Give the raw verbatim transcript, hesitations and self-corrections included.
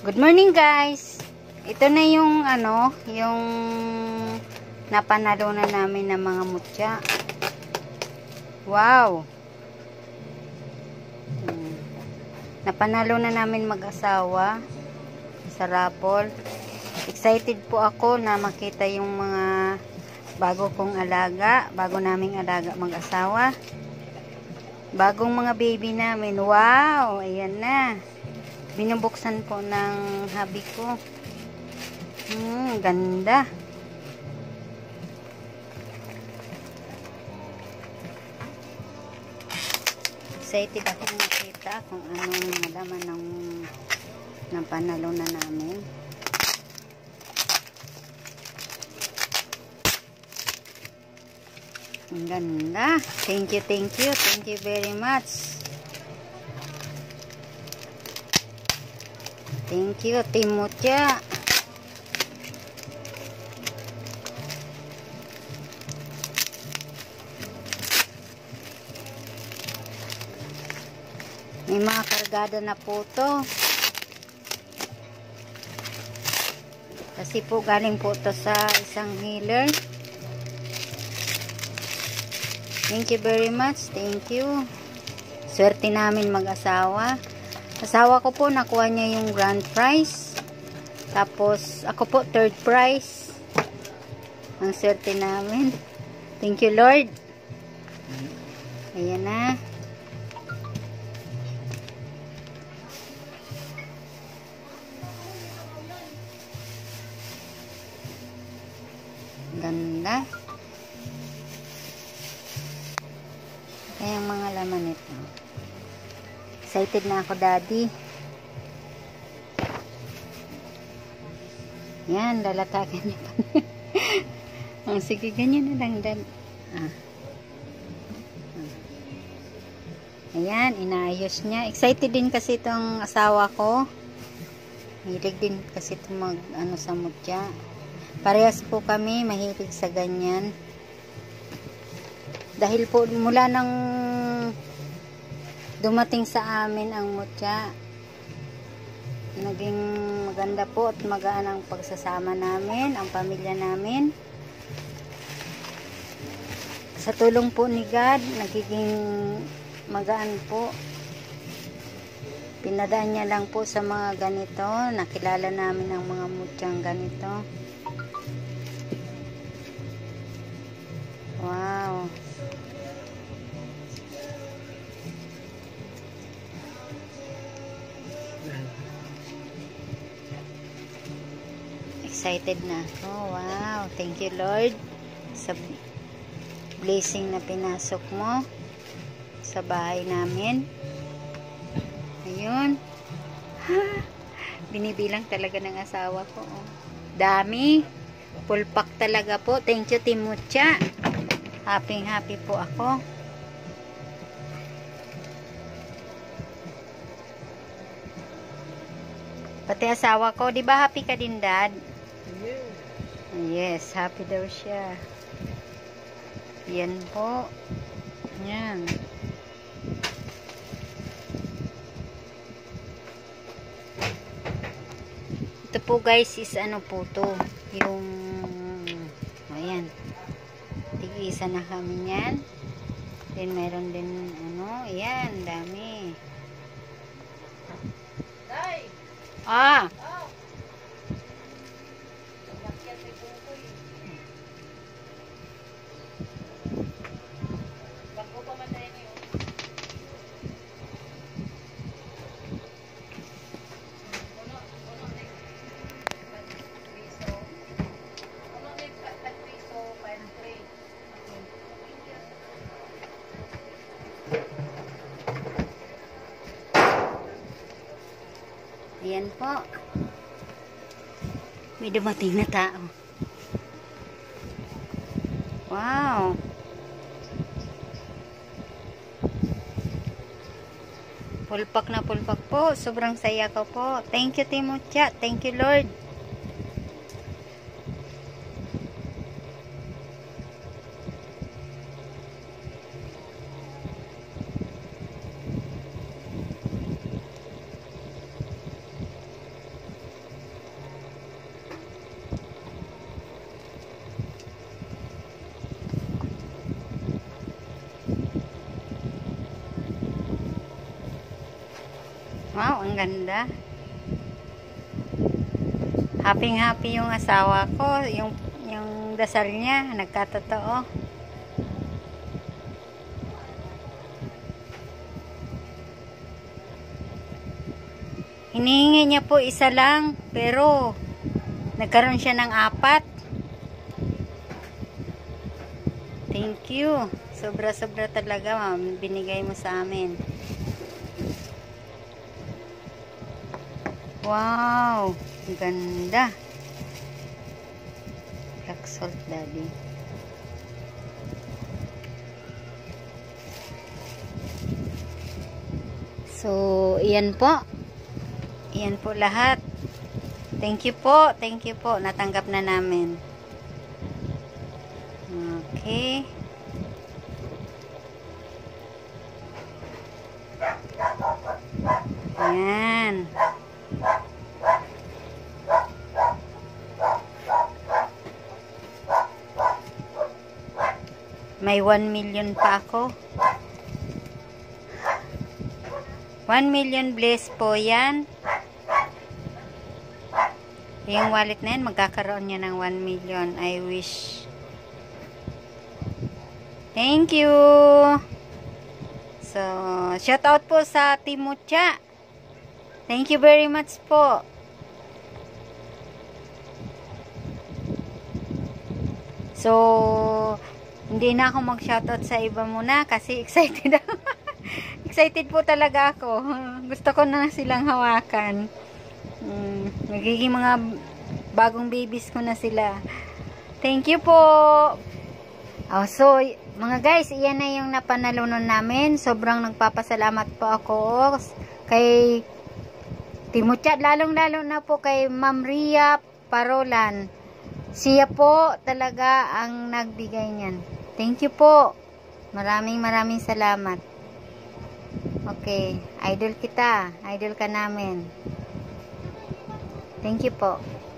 Good morning guys. Ito na yung ano, yung napanalo na namin ng mga mutya. Wow. Hmm. Napanalo na namin mag-asawa sa raffle. Excited po ako na makita yung mga bago kong alaga, bago naming alaga mag-asawa. Bagong mga baby namin. Wow, ayan na. Binubuksan po ng hubby ko. Hmm, ganda. Excited ako makita kung anong malaman ng ng panalo na namin. Ang ganda. Thank you, thank you. Thank you very much. Thank you, Team Mutya. May mga kargada na po to. Kasi po galing po to sa isang healer. Thank you very much. Thank you. Swerte namin mag-asawa. Asawa ko po, nakuha niya yung grand prize. Tapos, ako po, third prize. Ang swerte namin. Thank you, Lord. Ayan na. Ganda. Kaya yung mga laman nito. Excited na ako, Daddy. Yan, lalatagan niya pa. Oh, sige, ganyan na lang, Dad. Ah. Ayan, inaayos niya. Excited din kasi itong asawa ko. Mahilig din kasi ito mag, ano, sa mutya. Parehas po kami, mahilig sa ganyan. Dahil po, mula nang dumating sa amin ang mutya, naging maganda po at magaan ang pagsasama namin, ang pamilya namin. Sa tulong po ni God, nagiging magaan po. Pinadaan niya lang po sa mga ganito. Nakilala namin ang mga mutyang ganito. Wow. Excited na ako. Wow. Thank you, Lord, sa blessing na pinasok mo sa bahay namin. Ayun. Ha! Binibilang talaga ng asawa ko. Oh. Dami. Full pack talaga po. Thank you, Team Mutya. Happy, happy po ako. Pati asawa ko. Di ba happy ka din, Dad? Yes, happy daw siya. Yan po. Yan. Ito po guys is ano po to. Yung ayan. Tig-isa na kami yan. Then meron din ano. Ayan, dami. Ah! Ayan po. May dumating na tao. Wow. Pulpak na pulpak po. Sobrang saya ko po. Thank you, Team Mutya. Thank you, Lord. Wow, ang ganda. Happy happy yung asawa ko, yung yung dasal niya nagkatotoo. Hinihingi niya po isa lang, pero nagkaroon siya ng apat. Thank you. Sobra-sobra talaga, ma'am. Binigay mo sa amin. Wow! Ang ganda. Black salt, daddy. So, iyan po. Iyan po lahat. Thank you po. Thank you po. Natanggap na namin. Okay. Ayan. May one million pa ako. one million bless po yan. Yung wallet na yan, magkakaroon niya ng one million. I wish. Thank you. So, shout out po sa Timucha. Thank you very much po. So, hindi na ako mag-shoutout sa iba muna kasi excited ako. Excited po talaga ako. Gusto ko na silang hawakan. Hmm, nagiging mga bagong babies ko na sila. Thank you po. Oh, so, mga guys, iyan na yung napanalunan namin. Sobrang nagpapasalamat po ako kay Timucha. Lalong-lalo na po kay Ma'am Ria Parolan. Siya po talaga ang nagbigay niyan. Thank you po. Maraming maraming salamat. Okay. Idol kita. Idol ka namin. Thank you po.